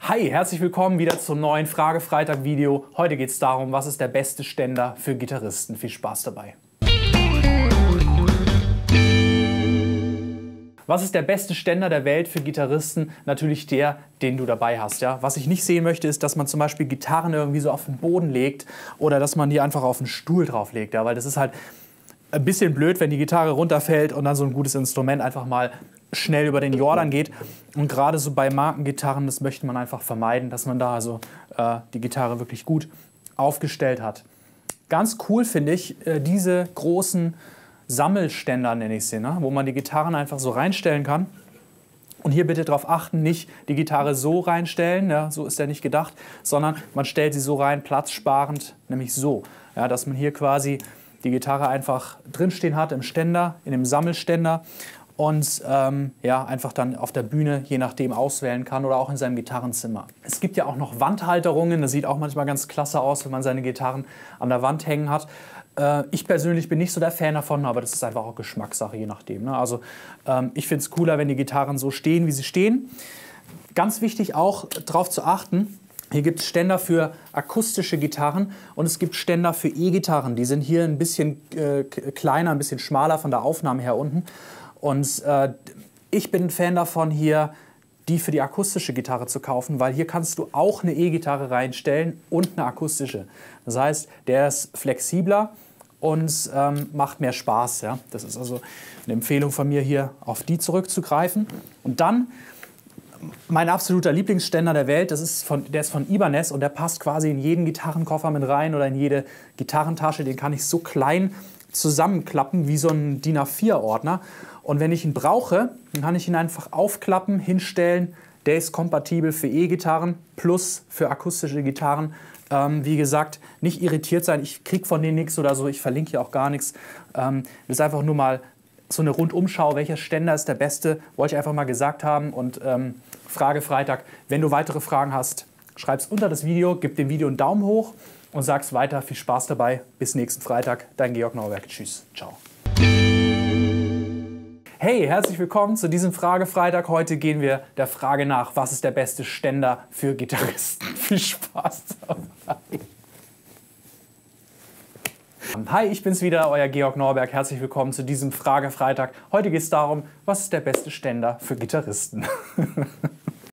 Hi, herzlich willkommen wieder zum neuen Frage-Freitag-Video. Heute geht es darum, was ist der beste Ständer für Gitarristen. Viel Spaß dabei. Was ist der beste Ständer der Welt für Gitarristen? Natürlich der, den du dabei hast. Ja? Was ich nicht sehen möchte, ist, dass man zum Beispiel Gitarren irgendwie so auf den Boden legt oder dass man die einfach auf einen Stuhl drauf legt. Ja? Weil das ist halt ein bisschen blöd, wenn die Gitarre runterfällt und dann so ein gutes Instrument einfach mal schnell über den Jordan geht. Und gerade so bei Markengitarren, das möchte man einfach vermeiden, dass man da also die Gitarre wirklich gut aufgestellt hat. Ganz cool finde ich diese großen Sammelständer, nenne ich sie, ne? Wo man die Gitarren einfach so reinstellen kann. Und hier bitte darauf achten, nicht die Gitarre so reinstellen, ja, so ist der nicht gedacht, sondern man stellt sie so rein, platzsparend, nämlich so, ja, dass man hier quasi die Gitarre einfach drinstehen hat im Ständer, in dem Sammelständer und ja, einfach dann auf der Bühne je nachdem auswählen kann oder auch in seinem Gitarrenzimmer. Es gibt ja auch noch Wandhalterungen, das sieht auch manchmal ganz klasse aus, wenn man seine Gitarren an der Wand hängen hat. Ich persönlich bin nicht so der Fan davon, aber das ist einfach auch Geschmackssache, je nachdem. Ne? Also ich finde es cooler, wenn die Gitarren so stehen, wie sie stehen. Ganz wichtig auch darauf zu achten, hier gibt es Ständer für akustische Gitarren und es gibt Ständer für E-Gitarren. Die sind hier ein bisschen kleiner, ein bisschen schmaler von der Aufnahme her unten. Und ich bin ein Fan davon, hier die für die akustische Gitarre zu kaufen, weil hier kannst du auch eine E-Gitarre reinstellen und eine akustische. Das heißt, der ist flexibler und macht mehr Spaß. Ja? Das ist also eine Empfehlung von mir, hier auf die zurückzugreifen. Und dann mein absoluter Lieblingsständer der Welt, der ist von Ibanez und der passt quasi in jeden Gitarrenkoffer mit rein oder in jede Gitarrentasche. Den kann ich so klein zusammenklappen wie so ein DIN A4-Ordner. Und wenn ich ihn brauche, dann kann ich ihn einfach aufklappen, hinstellen. Der ist kompatibel für E-Gitarren plus für akustische Gitarren. Wie gesagt, nicht irritiert sein, ich kriege von denen nichts oder so, ich verlinke hier auch gar nichts. Das ist einfach nur mal so eine Rundumschau, welcher Ständer ist der beste, wollte ich einfach mal gesagt haben. Und Frage Freitag, wenn du weitere Fragen hast, schreib es unter das Video, gib dem Video einen Daumen hoch und sag's weiter. Viel Spaß dabei, bis nächsten Freitag, dein Georg Norberg. Tschüss, ciao. Hey, herzlich willkommen zu diesem Frage-Freitag. Heute gehen wir der Frage nach, was ist der beste Ständer für Gitarristen? Viel Spaß dabei. Hi, ich bin's wieder, euer Georg Norberg. Herzlich willkommen zu diesem Frage-Freitag. Heute geht es darum, was ist der beste Ständer für Gitarristen?